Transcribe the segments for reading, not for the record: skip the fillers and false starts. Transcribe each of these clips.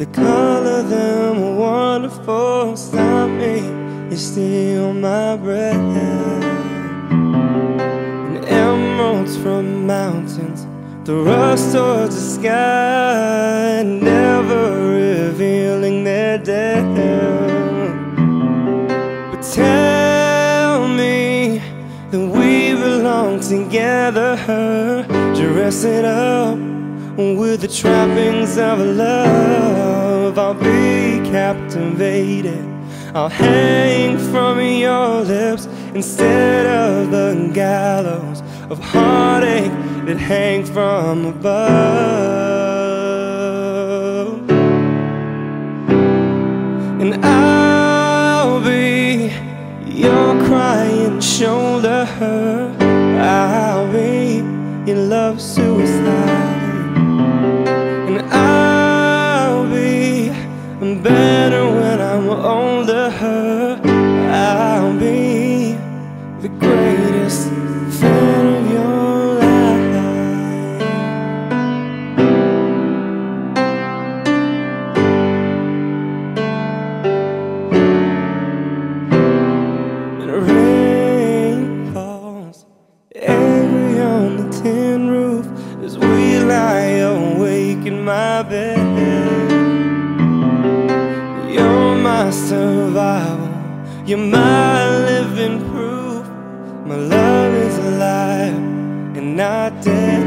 The color of them are wonderful. Stop me, you steal my breath. And emeralds from mountains, the rust towards the sky, never revealing their depth. But tell me that we belong together, dressing up with the trappings of love. I'll be captivated, I'll hang from your lips instead of the gallows of heartache that hang from above. And I'll be your crying shoulder, I'll be your love suicide. And I'll be better when I'm older, I'll be the greatest fan of your life. And the rain falls angry on the tin roof as we lie awake in my bed. You're my survival, you're my living proof. My love is alive and not dead.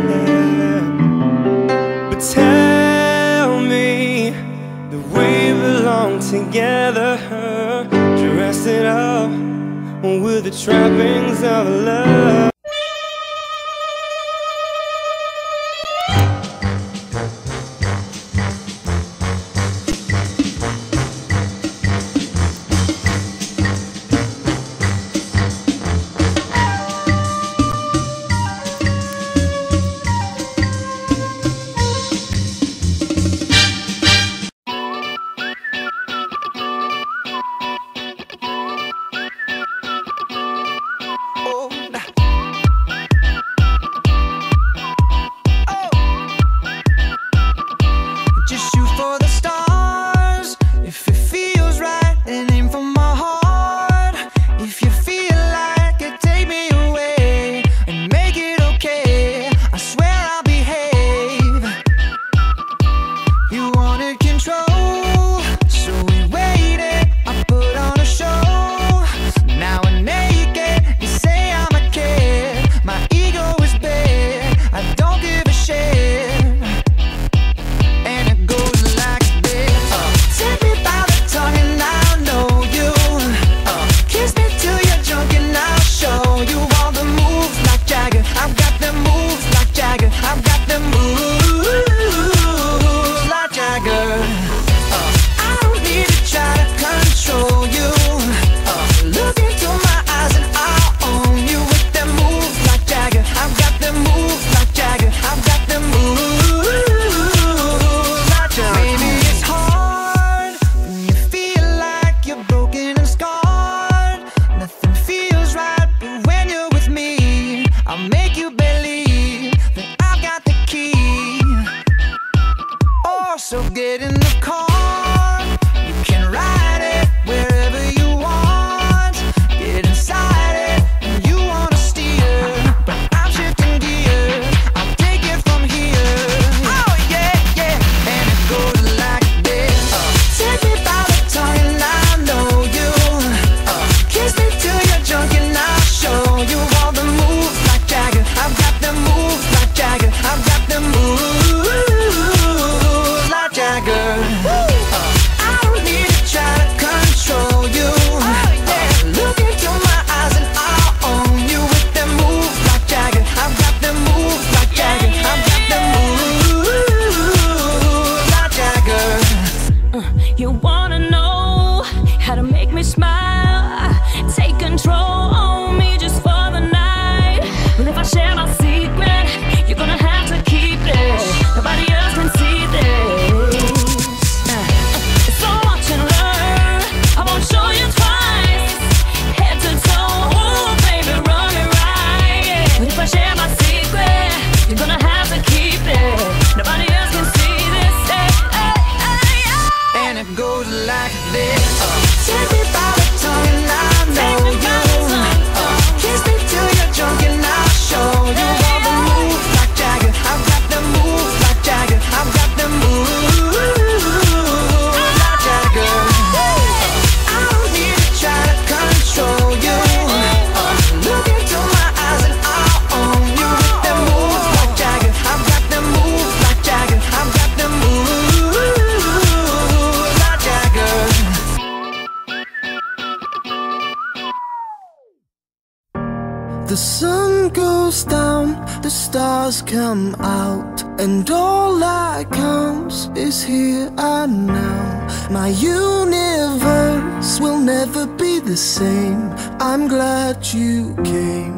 But tell me that we belong together, dress it up with the trappings of love. So get in the car, you can ride it wherever you want. Get inside it and you wanna steer, but I'm shifting gears, I'll take it from here. Oh yeah, yeah, and it goes like this. Take me by the tongue and I know you. Kiss me till you're drunk and I'll show you all the moves like Jagger. I've got the moves like Jagger. I've got the moves. I don't need to try to control you. Look into my eyes and I'll own you with them moves like Jagger. I've got them moves like Jagger. I've got them moves like Jagger. You wanna know how to make me smile? Take control on me just for the night. Well, if I share my secret, you're gonna have to keep it. Nobody else can see this. You're gonna have to keep it. Nobody else can see this. Hey, hey, hey, hey. and it goes like this. Take me by the tongue and I know you. Kiss me till you're drunk and I'll show you all the moves like Jagger. I've got the moves like Jagger. I've got the moves like Jagger. I don't need to try to control you. Look into my eyes and I'll own you with the moves like Jagger. I've got the moves like Jagger. I've got the moves like Jagger. The sun goes down, the stars come out, and all that counts is here and now. My universe will never be the same. I'm glad you came.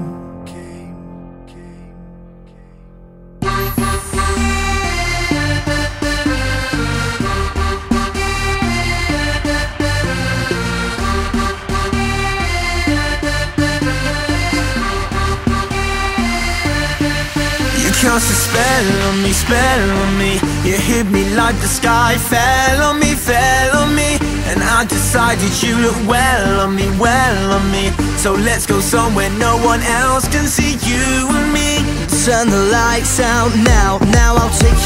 Cast a spell on me. You hit me like the sky fell on me, and I decided you look well on me. So let's go somewhere no one else can see you and me. Turn the lights out now, I'll take